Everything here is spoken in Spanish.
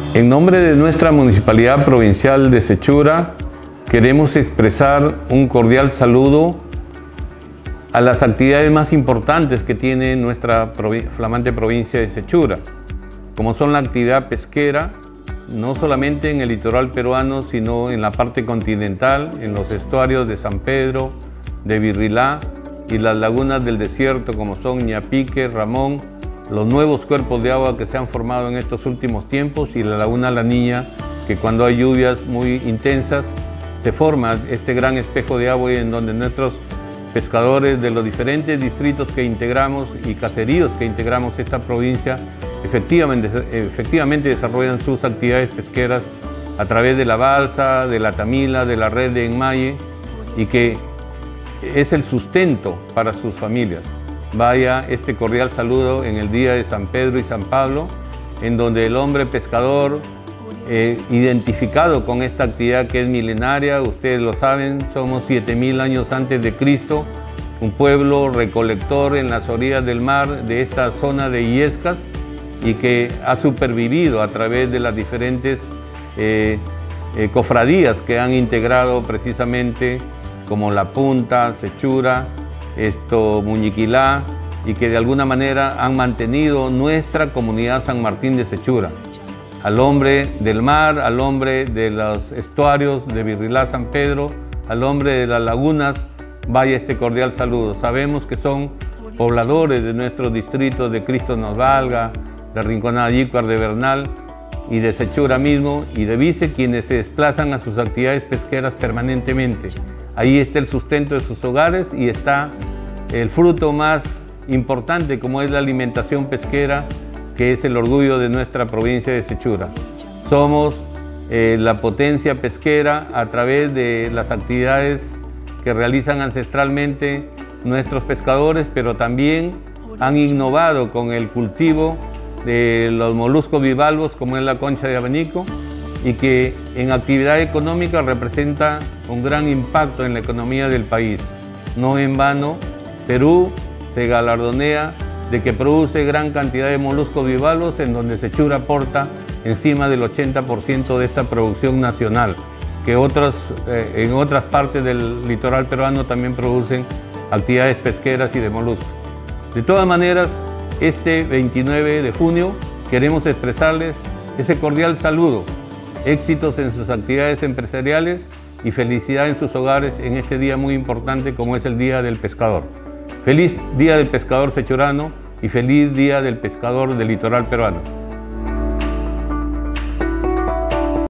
En nombre de nuestra Municipalidad Provincial de Sechura, queremos expresar un cordial saludo a las actividades más importantes que tiene nuestra flamante provincia de Sechura, como son la actividad pesquera, no solamente en el litoral peruano, sino en la parte continental, en los estuarios de San Pedro, de Virrilá y las lagunas del desierto, como son Ñapique, Ramón, los nuevos cuerpos de agua que se han formado en estos últimos tiempos y la laguna La Niña, que cuando hay lluvias muy intensas se forma este gran espejo de agua en donde nuestros pescadores de los diferentes distritos que integramos y caseríos que integramos esta provincia efectivamente desarrollan sus actividades pesqueras a través de la balsa, de la tamila, de la red de enmaye, y que es el sustento para sus familias. Vaya este cordial saludo en el día de San Pedro y San Pablo, en donde el hombre pescador, identificado con esta actividad que es milenaria, ustedes lo saben, somos 7000 años antes de Cristo, un pueblo recolector en las orillas del mar de esta zona de Illescas y que ha supervivido a través de las diferentes cofradías que han integrado precisamente, como La Punta, Sechura, Muñiquilá, y que de alguna manera han mantenido nuestra comunidad San Martín de Sechura. Al hombre del mar, al hombre de los estuarios de Virrilá, San Pedro, al hombre de las lagunas, vaya este cordial saludo. Sabemos que son pobladores de nuestros distritos de Cristo Nos Valga, de Rinconada Yícuar, de Bernal y de Sechura mismo, y de Vice, quienes se desplazan a sus actividades pesqueras permanentemente. Ahí está el sustento de sus hogares y está el fruto más importante, como es la alimentación pesquera, que es el orgullo de nuestra provincia de Sechura. Somos la potencia pesquera a través de las actividades que realizan ancestralmente nuestros pescadores, pero también han innovado con el cultivo de los moluscos bivalvos, como es la concha de abanico, y que en actividad económica representa un gran impacto en la economía del país. No en vano, Perú se galardonea de que produce gran cantidad de moluscos bivalvos, en donde Sechura aporta encima del 80% de esta producción nacional, que en otras partes del litoral peruano también producen actividades pesqueras y de moluscos. De todas maneras, este 29 de junio queremos expresarles ese cordial saludo, éxitos en sus actividades empresariales y felicidad en sus hogares en este día muy importante como es el Día del Pescador. Feliz Día del Pescador sechurano y feliz Día del Pescador del litoral peruano.